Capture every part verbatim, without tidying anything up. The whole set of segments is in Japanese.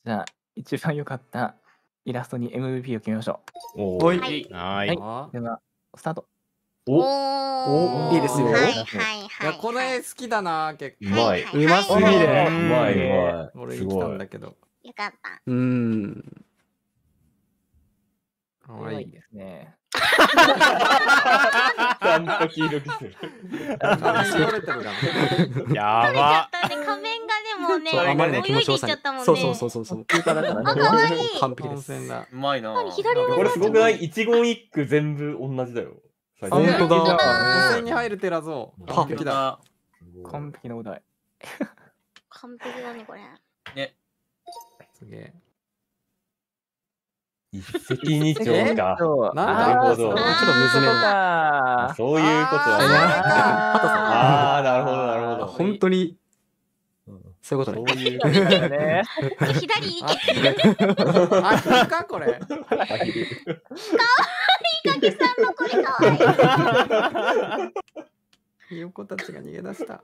じゃあ、一番良かったイラストに エムブイピー を決めましょおはい。 ーい。はう。 ーい。 はい。では、スタート。 おおおいいですよ。 はいはいいはい。 や、この絵好きだな、結構。 うまい。 はいうますいいねね。 うまいうまい。 俺に来たんだけど。 よかった。 うーん。かかわいいわいい。 ですね。 ちゃんと黄色くする。 仮面取れてるかや取れちゃば。 ったね。仮面がでもね、 そう、あまりの気持ち泳いでいっよさにちゃったもんね。 そうそうそうそうそう。 中華だからあ、 ね。 かわいい。 完璧です。 温泉だ。 うまいな何左上ぁ。 これすごくない？一言一句全部同じだよ。 あ、本当だ。 本当だ温泉に入るテラゾー。完璧だ。 完璧なお題。 完璧だね、これ。 ね。 すげえ。 一石二鳥か。 そうなんなるほど。 ちょっと娘の。 か。 そういうことあーだね。 ハトさん。 ああ、なるほど、なるほど。 本当に、そういうことね。 そういうこだよね。 左行あ、 け。 いるあ、いるかこれ。 かわいいかきさんのこれかわいい。 ひよこたちが逃げ出した。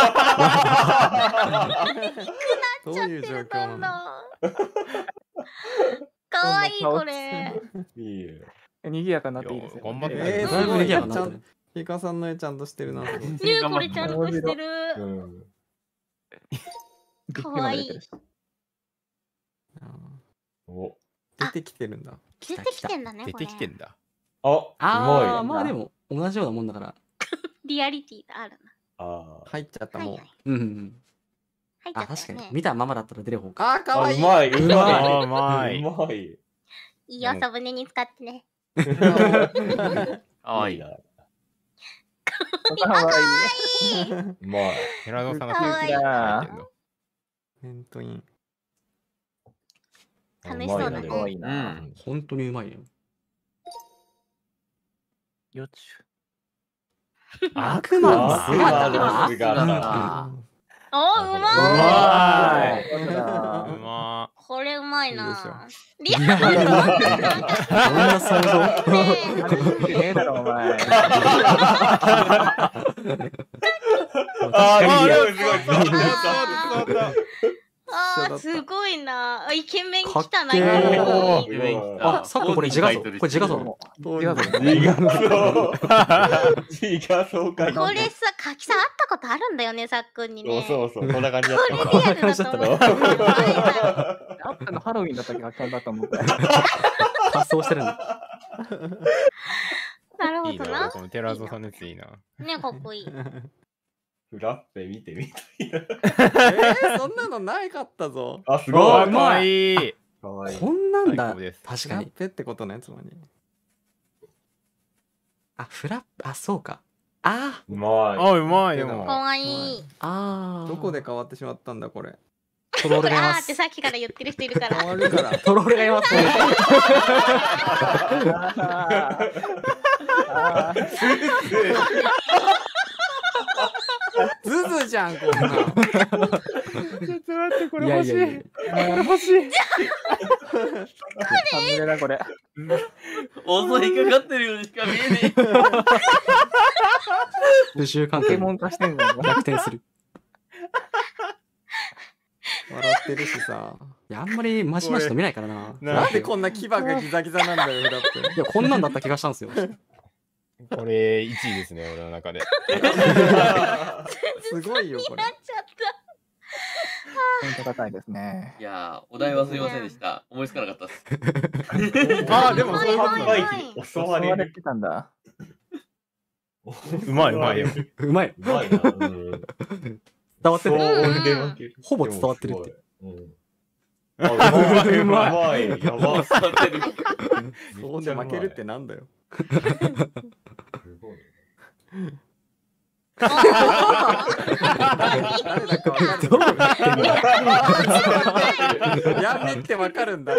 どうちゃっいう状てる況なの？ どんどん。かわいいこれ。 と。いいよ。 賑やかになっていいですよ。 頑張ってえー、 だいぶすごい。ちゃ賑やかになったん、ひかさんの絵ちゃんとしてるな。 ねこれちゃんとしてる。 うん。 かわいい。 お。 出てきてるんだ。 出てきてんだね、 出これ。 てきてんだ。 あ、うああ、 まい。 まあでも、同じようなもんだから。 リアリティがあるな。 あ入っちゃった、もう。 はいはいうんうんうん。あ、 入っちゃった確かによね。。 見たままだったら出る方か。あー、かあ。 わいい。 うまい、うまい。 うまい。うまい。 いいよ、サムネに使ってね。 かわいい。 な。 かわいい。 うまい。 寺田さんがかわいい手入ってんの。 メントイン。 楽しそうだねかわいいうんな。 本当にうまいよ。 よっち悪魔のあ姿の姿うんだ。 おー、ううまい。 まい。 うまこれうまいいいな。 でリアルどんな想像ねえだろ、お前。 ああ、いいよ、 ーすごい。 伝わった伝わった伝わっあー、すごいな。あイケメン来たな、 かっけー今のた。 イケメン来たあ、さっきこれ自画像。これ自画像。 違うぞ。 自画像。自画像か。 これさ、かきさん会ったことあるんだよね、さっくんにね。 そうそうそう、こんな感じだっこたれリアルだと思う。やばいなあったのハロウィンだったっけ、あきさんだったもん。 発想してるんだ。 なるほいいな。 どな。 この寺蔵さんのやついいな。 ね、かっこいい。 フラッペ見てみたいな。 えー、そんなのないかったぞ。 あ、すおごい。 ーかわいい。 かわいい。 こんなんだ最高です。 確かに。フラッペってことね、つまり。あ、フラッペ、あ、そうか。あうまい。 あ、うまい。でかも。 わいい。 ーあー。 あどこで変わってしまったんだ、これ。 トロールがいまあーってす。 さっきから言ってる人いるから。 変わるから。トロールがいます。ズズじゃん、こんなん。 ちょっと待って、こいやいやいや。 欲しい。 サムネだ、これ。 襲いかかってるようにしか見えね不習関ポケ係モン化してんだよ。 逆転する。笑ってるしさ。いや、あんまりまじまじと見ないからな。なんでこんな牙がギザギザなんだよ、だって。いや、こんなんだった気がしたんですよ。 これいちいですね、俺の中で。 すごいよ、これな。っちゃっポイント高いですね。 いやー、お題はすいませんでした。思いつかなかったっす。 あー、でもそういうことはいだ。 はいはい襲われる。 てたんだ。 うまいうまいよ。 うまい。 うまいな。うん伝わってる。 そうで負ける。 ほぼ伝わってるって。 うんあうまい、うまい。やば。す伝わってる。 そうで負けるってなんだよ。 ごい。 た。 誰だかわかる。どうなってんのやめってわかるんだ。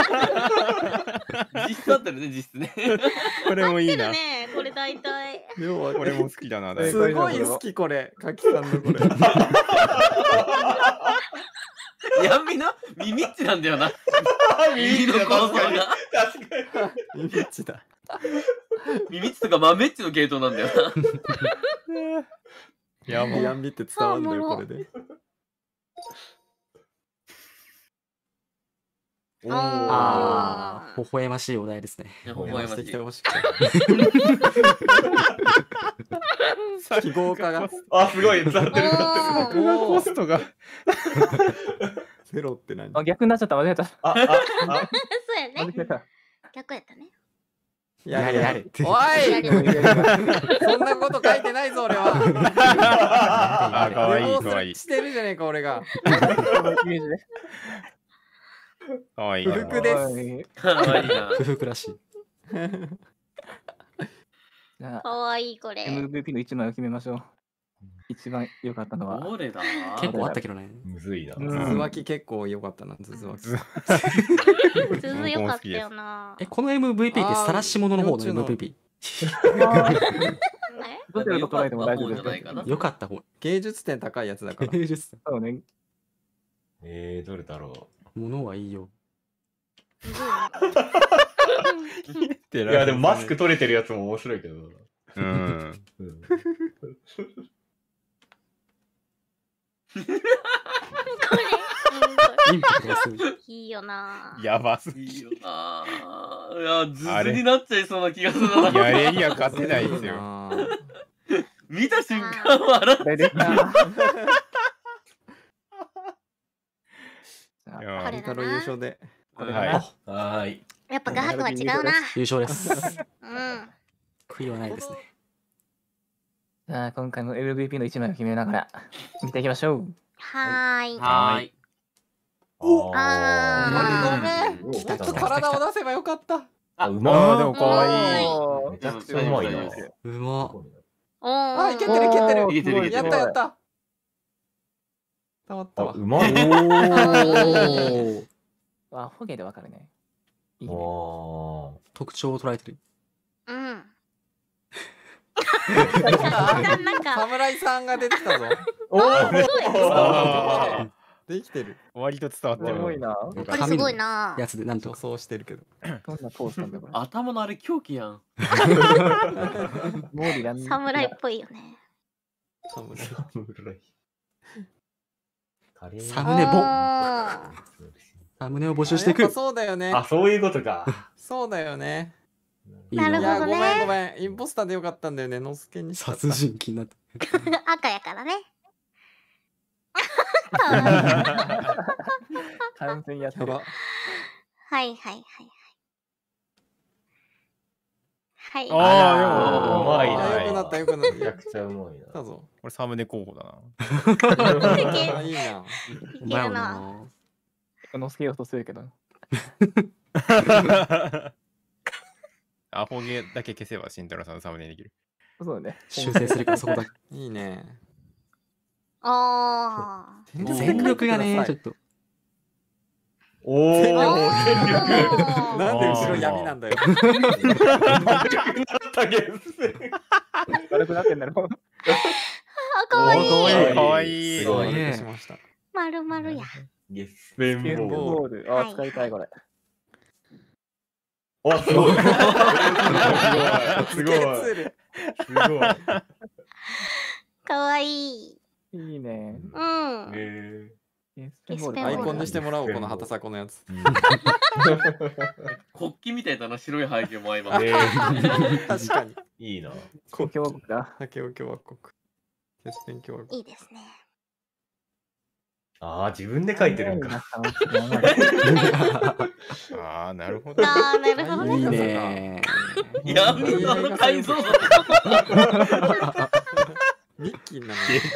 実質あったよね、実質ね。 これもいいな。 合ってるね、これ大体。 要はこれも好きだな。だいすぶごい好きこれ。かきさんのこれ。 ヤンミの耳っちなんだよな。耳の構造が。 イメージだ。 耳っちとか豆っちの系統なんだよな。 やばい。 ヤンビって伝わるんだよ、これで。 おーああ、微笑ましいお題ですね。 微笑ましいしてきてほしくて。記号化があ、すごい、伝わってる、伝わってる。 コストが。 ゼロって何？ あ、逆になっちゃった、間違えた。 あ、あ、あ、 そうやね。 間違えた。 逆やったね。 やれやれ。おやい！ れそんなこと書いてないぞ俺は。 あ、かわいい、 デモンスかわいい。 してるじゃねえか俺が。 イメージね。 かわいい。 不服ですはいかわいいな。 不服らしい。 じゃあ、 かわいいこれ。 エムブイピー のいちまいを決めましょう。一番良かったのは。 どれだ結構あったけどね。 むずいな。 うんズズワキ結構良かったな、ズズワキ。 ずずずよかったよな。 え、この エムブイピー って晒し者の方の エムブイピねどちらと捉えても大丈夫ですか。 ー。良かった方。芸術点高いやつだから。芸術点。 そうね。 えー、どれだろ物はいいよ。 むずいなう。いや、でもマスク取れてるやつも面白いけど。 うん。 うんこれうんこインパクトがすごい。 れいいよな。 やばすいいぎ。 よなぁ。いや、ズズになっちゃいそうな気がするな。 やれには勝てないですよ。 あー見た瞬間笑っこれでした。じゃあいやこれ太郎優勝で。 これはいだな。 はーい。 やっぱ画伯は違うな。 優勝です。 うん。 悔いはないですね。 じゃあ、今回も エムブイピー のいちまいを決めながら見ていきましょう。 はーい。 はーい。 あーごめんちょっと体を出せばよかった。 あ、うあまあ、でもかわいい。 おーめちゃくちゃうまいな。 うま。 おあ、 ーいけてるいけてる。 おーいけてるいけてるやったやった。たまったあ、 わ。 うまい。 おーあ、ホゲでわかるね。いいね。 お特徴を捉えてる。 うん。なんか、 侍さんが出てきたぞ。 おあできてる。 ー割と伝わってる。 すごいな。 これすごいな。 やつでなんと予想してるけど。 どんなポーズなんだよ、これ。 頭のあれ狂気やん。 モーリーラン侍っぽいよね。 侍カレーサムネボおーサムネを募集していく。そうだよね。 あ、そういうことか。 そうだよね。 なるほどねいや、ごめんごめん。インポスターでよかったんだよね。ノスケにしちゃった。殺人鬼になった。 赤やからね。 完全やってる。 やば。 はいはいはいはい。はい。 あああ、 うまいな。 あよくなったよくなっめちゃくちゃうまいな。 たぞ。 これサムネ候補だな。 あいいな。 いけるな。 乗せようとするけど。 アホゲだけ消せば慎太郎さんのサムネにできる。 そうだね。 修正するからそこだ。いいね。 ああ。 全力がね、ちょっと。 おお。 あなんで後ろ闇なんだよ。 悪くなってんだろ。 あ、かわいい。 かわいい。 すごいね。しました。 まるまるや。 ゲスペンゲームボーボール。あ、使いたいこれ。 ル。あ、すごい。すごい。すごい。 かわいい。 いいね。 うん。 えゲスペンボールゲスペンボールアイコンにしてもらおう、この畑迫のやつ。 国旗みたいだな、白い背景も相まっえて。 確かに。 いいな。 公共国だ。 竹尾共和国。ゲスペン共和国。 いいですね。 ああ、自分で書いてるんか。 ああ、なるほど。 ああ、なるほどいいね。 ね。 闇の改造だ。 ミッキーなの。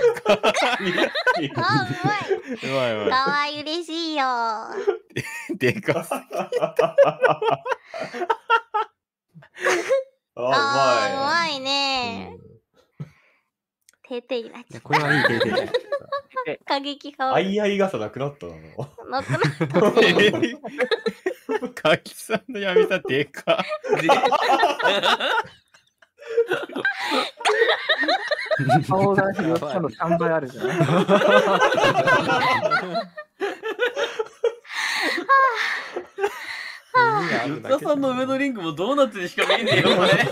あ、うまい。 うまいうまかわいい、嬉しいよ。あい。でかす。 あ、うあ、うままいい。 ね。てていな。 いや、これはいい経験だよ。 過激派。 あいあい傘なくなったな。 なくなったね。 かきさんの闇さでか。 顔がひろきさんのさんばいあるじゃん。 ゆったさんの上のリンクもドーナツにしか見えねえよ、これ。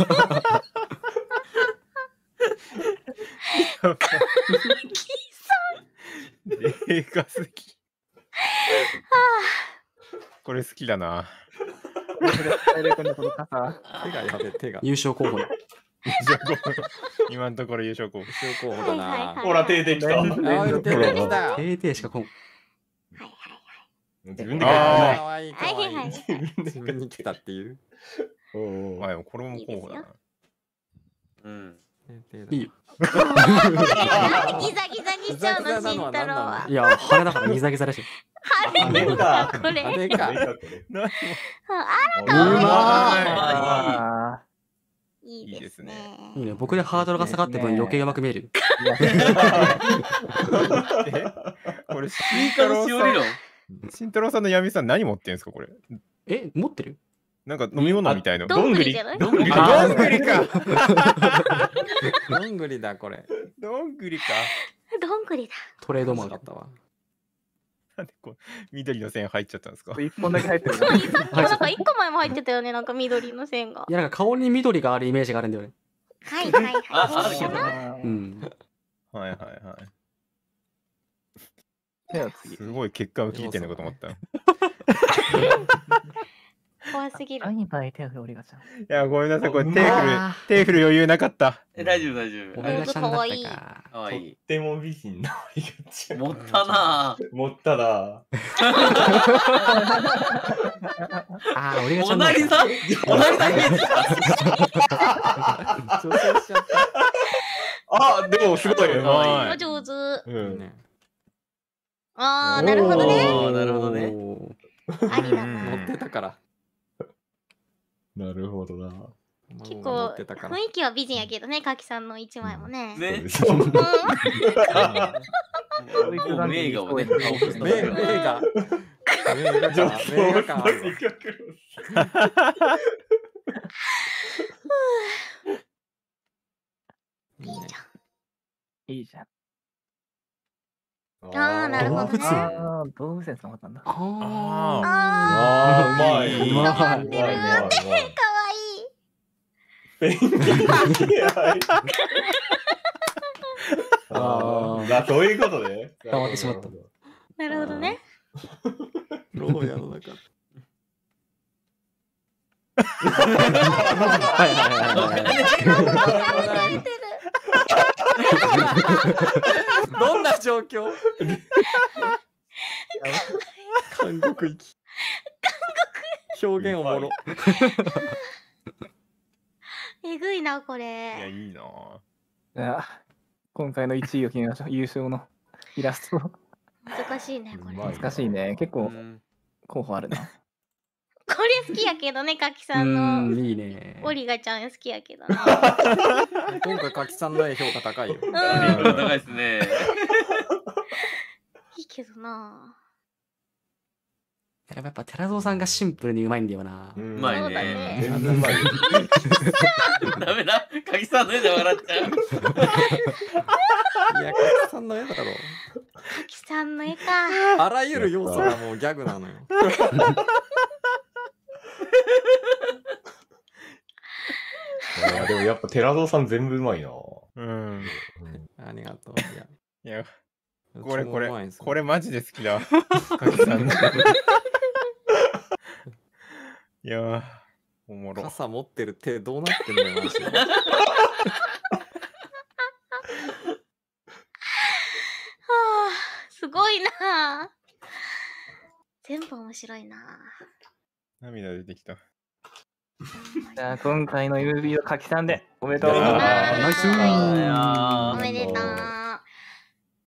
でかすぎ。 これ好きだな。 大力のこの傘。 手がやべ、手が。 優勝候補だ。 優勝候補。今のところ優勝候補。 優勝候補だな。 はいはいはいほら、手できた。あ連続連続手できた。 定定しかこん。 はいはい自分であーかわいいかわいい。 はいはいはい自分に来たっていう。おうおうあ、でもこれも候補だな。 うん。 手だいいよ。 はい。ギザギザにしちゃうの、慎太郎は。 いや、羽だからギザギザでしょ。 あれか、これ。 あれか。 何あうかわいいあいいですね。 いいね。僕でハードルが下がって分余計うまく見える。 これ、 いいかのしおり論。 慎太郎さんの闇さん何持ってんすかこれ。 え、持ってる？ なんか飲み物みたいな。 どんぐりじゃない？ どんぐりあ、どんぐりか。 どんぐりだ、これ。 どんぐりか。 どんぐりだ。 トレードマーク。 かったわ。 なんでこう緑の線入っちゃったんですか。 あ。一本だけ入ってる。 なんか一個前も入ってたよね、なんか緑の線が。 いや、なんか顔に緑があるイメージがあるんだよね。 はいはいはい。 ああるけどうん。 はいはいはい。 では次。 すごい結果を聞いてんのかと思った。い怖すぎる。 何バイ手を振るオリガちゃん。 や、ごめんなさい。これ手振るあ、 手振る余裕なかった。 え大丈夫大丈お夫。 めがちゃんだったか。 かわいい。 でも美人なオリガちゃん。 持ったなぁ。 持ったな。 ああ、俺がちゃモんだった。 ナリザモナリザイメージした。 女性しちゃった。あ、でもすごい。 はお上手。 うん。 ねああ、なるほどね。 おーなるほどねおありだうんな。 乗ってたから。なるほどな。 結乗構ってたから。 雰囲気は美人やけどね、かきさんの一枚もね。 ね。 そううん。 もう名画をね、顔として名名画。名画か。名画感あるわ。 いいじいいじゃん。 あーなるほどね動物園ああ、動物園さんだったんだ。 あゃん。 あああー、うまい。 うまい溜まってるうまいうまいあ、かわいい。 ペンギンあーああ、そういうことね。 溜まってしまったなるほどね。 牢屋の中。 はいはいはいはい。 出てる。 どんな状況？韓国行き。表現おもろ。 えぐいな、こいや、 れ。 いいなぁ。 じゃあ、今回のいちいを決めましょう。優勝のイラスト。 難しいね、これ。 うまい難しいね。結構うん候補あるな。 これ好きやけどね、かきさんうの。 ん、いいね。 オリガちゃん好きやけどね。 今回柿さんの絵評価高いよ。 うん。 高いですね。 いいけどな。 やっぱ寺蔵さんがシンプルにうまいんだよな。 ううまいそうだね。 ね全然うまいよ。 ダメだ。鍵さんの絵で笑っちゃう。 いや、柿さんの絵だろ。 かきさんの絵か。 あらゆる要素がもうギャグなのよ。いやでもやっぱ寺蔵さん全部うまいな。 うん。 ありがとう。いやいや、これこれ超うまいんすよこれマジで好きだ。かきさんの。いやー、おもろ。 傘持ってる手どうなってんだよマジで。 はあ、すごいな。全部面白いな。 涙出てきた。 じゃあ、今回の エムブイ は柿さんでおめでとうございいやます。 ーナイスいやーおめでとう。